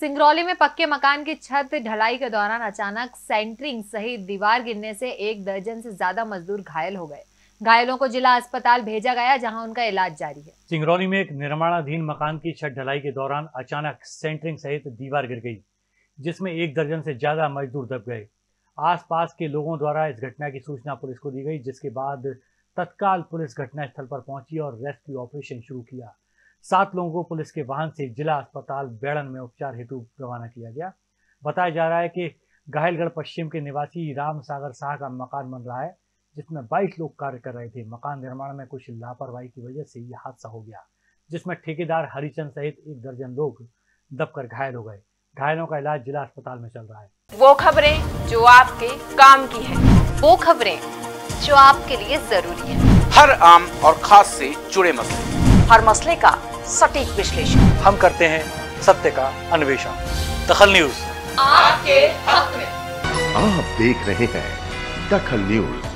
सिंगरौली में पक्के मकान की छत ढलाई के दौरान अचानक सेंटरिंग सहित दीवार गिरने से 1 दर्जन से ज्यादा मजदूर घायल हो गए। घायलों को जिला अस्पताल भेजा गया, जहां उनका इलाज जारी है। सिंगरौली में एक निर्माणाधीन मकान की छत ढलाई के दौरान अचानक सेंटरिंग सहित दीवार गिर गई, जिसमें 1 दर्जन से ज्यादा मजदूर दब गए। आसपास के लोगों द्वारा इस घटना की सूचना पुलिस को दी गई, जिसके बाद तत्काल पुलिस घटनास्थल पर पहुंची और रेस्क्यू ऑपरेशन शुरू किया। 7 लोगों को पुलिस के वाहन से जिला अस्पताल बेड़न में उपचार हेतु रवाना किया गया। बताया जा रहा है कि घायलगढ़ पश्चिम के निवासी राम सागर शाह का मकान बन रहा है, जिसमें 22 लोग कार्य कर रहे थे। मकान निर्माण में कुछ लापरवाही की वजह से यह हादसा हो गया, जिसमें ठेकेदार हरिचंद सहित 1 दर्जन लोग दबकर घायल हो गए। घायलों का इलाज जिला अस्पताल में चल रहा है। वो खबरें जो आपके काम की है, वो खबरें जो आपके लिए जरूरी है, हर आम और खास से जुड़े मसले, हर मसले का सटीक विश्लेषण हम करते हैं सत्य का अन्वेषण। दखल न्यूज आपके हक में। आप देख रहे हैं दखल न्यूज।